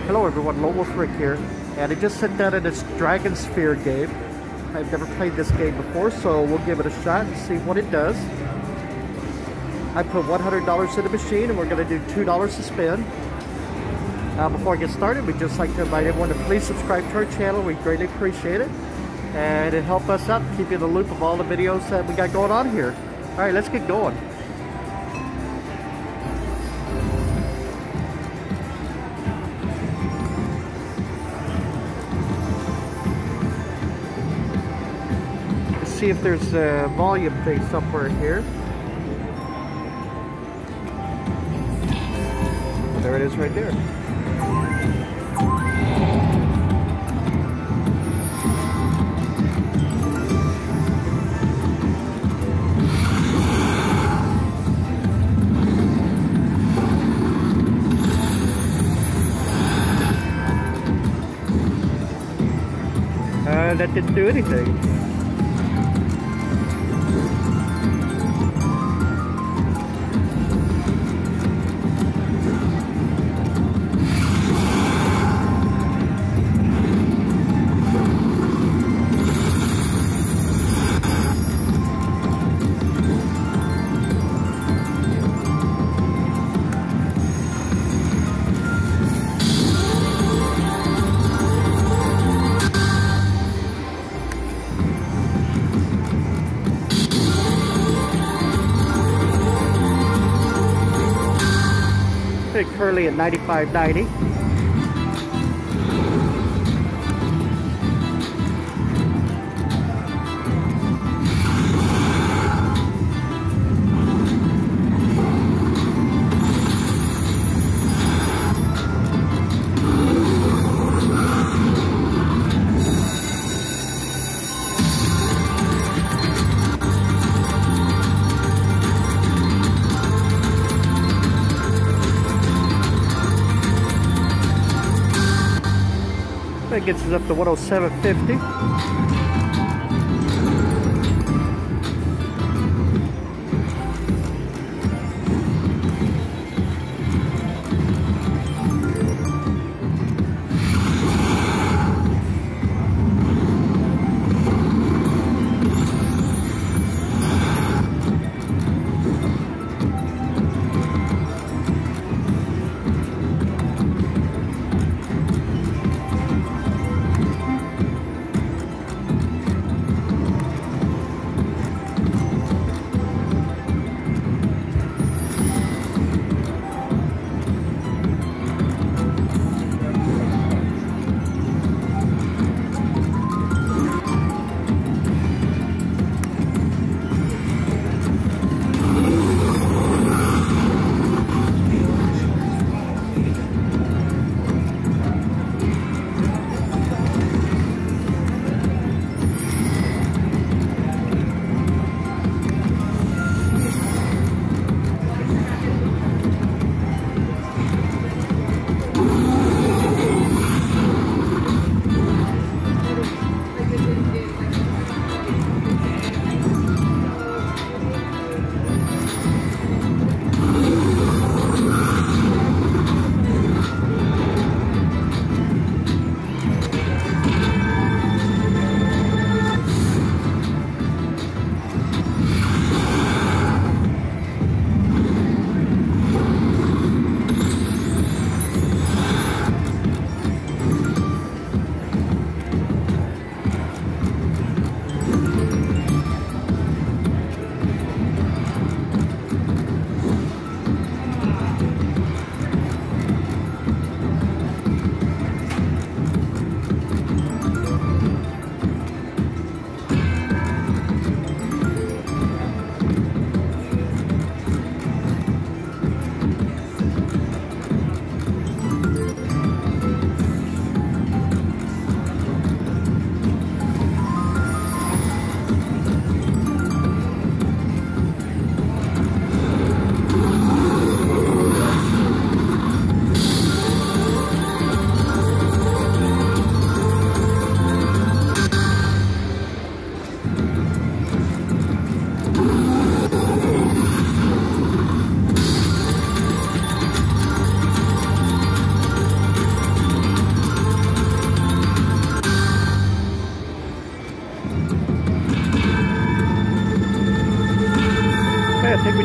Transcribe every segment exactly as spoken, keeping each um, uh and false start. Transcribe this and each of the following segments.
Hello everyone, Lone Wolf Rick here, and I just sat down in this Dragon Sphere game. I've never played this game before, so we'll give it a shot and see what it does. I put one hundred dollars in the machine, and we're going to do two dollars to spin. Uh, before I get started, we'd just like to invite everyone to please subscribe to our channel. We greatly appreciate it, and it helps us out, keep you in the loop of all the videos that we got going on here. Alright, let's get going. See if there's a volume thing somewhere here. There it is right there. Uh, that didn't do anything. Currently at ninety-five ninety. That gets us up to one oh seven fifty.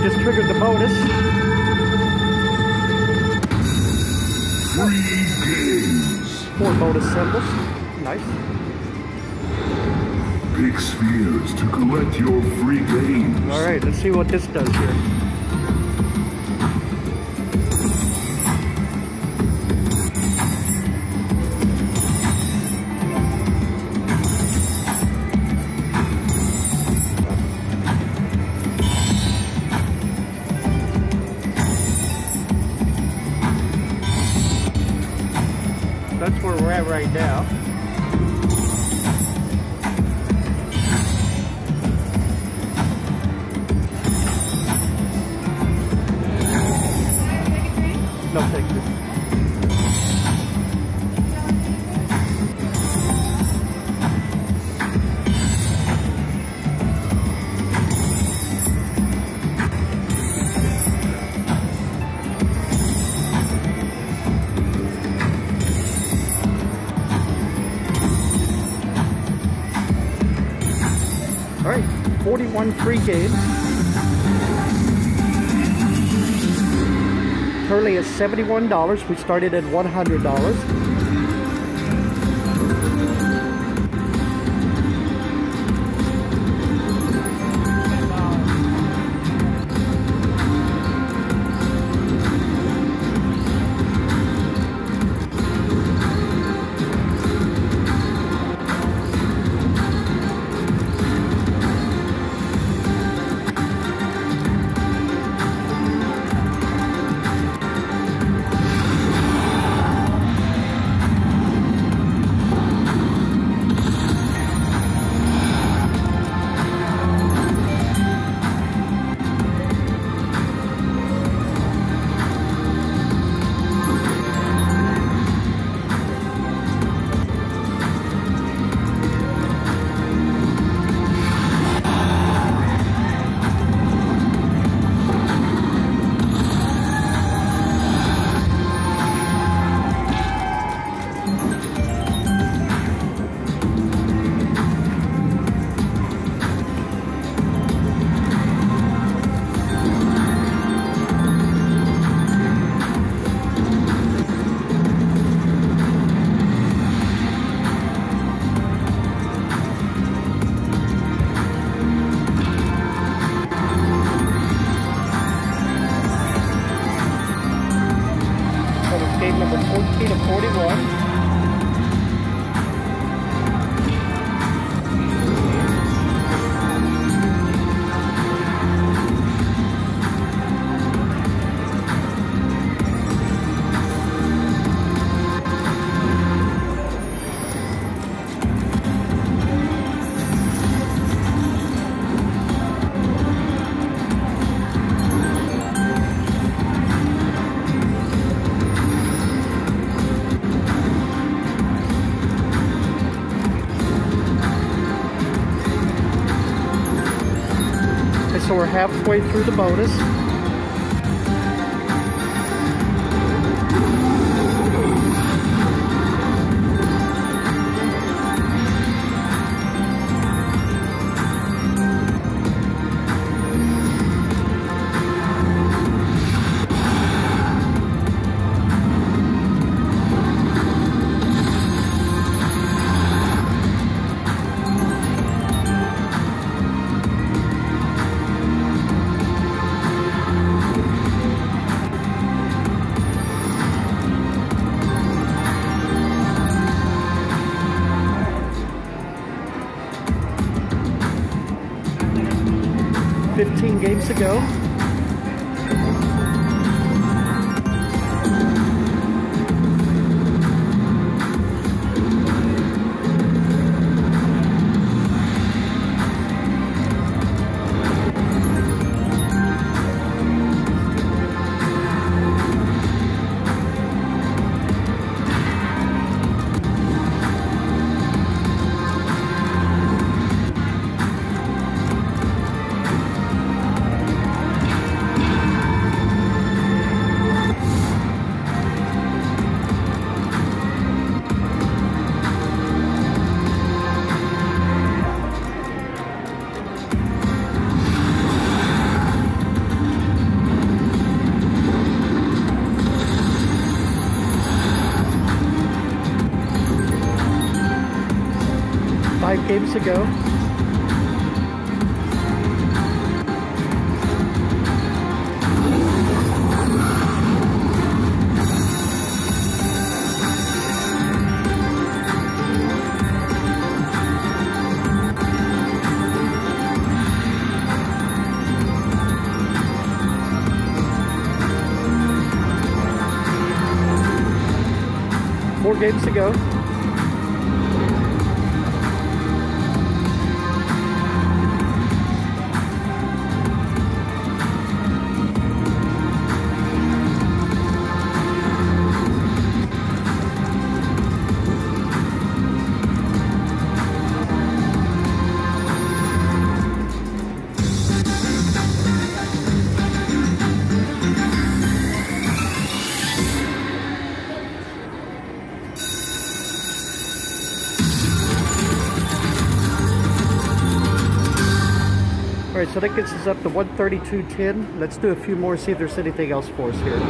just triggered the bonus. Free games. Four bonus symbols. Nice. Pick spheres to collect your free games. All right, let's see what this does here. That's where we're at right now. No, thank you. All right, forty-one free games. Currently at seventy-one dollars. We started at one hundred dollars. Game number fourteen of forty-one. So we're halfway through the bonus. fifteen games to go. Five games to go. Four games to go. All right, so that gets us up to one thirty-two ten. Let's do a few more, see if there's anything else for us here.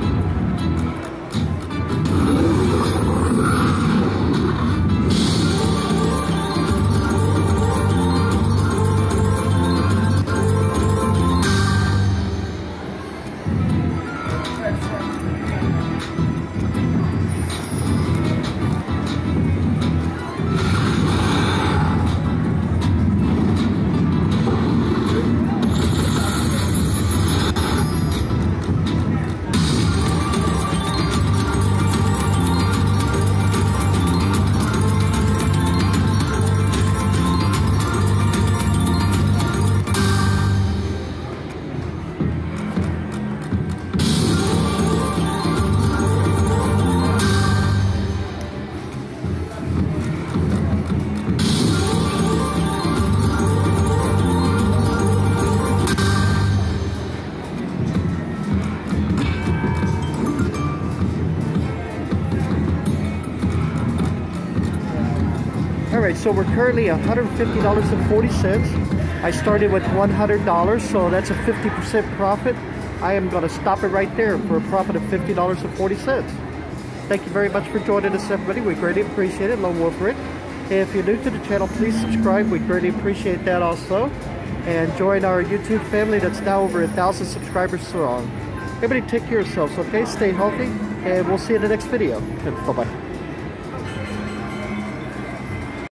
Alright, so we're currently one hundred fifty dollars and forty cents. I started with one hundred dollars, so that's a fifty percent profit. I am going to stop it right there for a profit of fifty dollars and forty cents. Thank you very much for joining us, everybody. We greatly appreciate it. Lone Wolf Rick. If you're new to the channel, please subscribe. We greatly appreciate that also. And join our YouTube family that's now over a thousand subscribers strong. Everybody take care of yourselves, okay? Stay healthy, and we'll see you in the next video. Bye-bye.